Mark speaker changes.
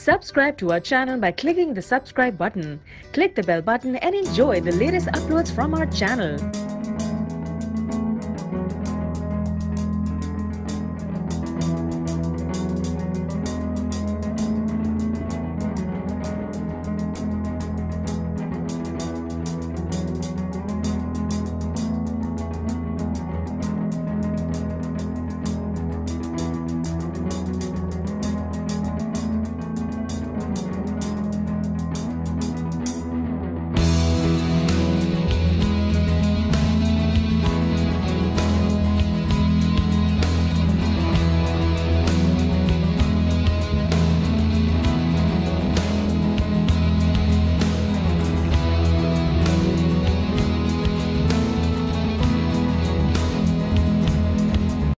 Speaker 1: Subscribe to our channel by clicking the subscribe button. Click the bell button and enjoy the latest uploads from our channel.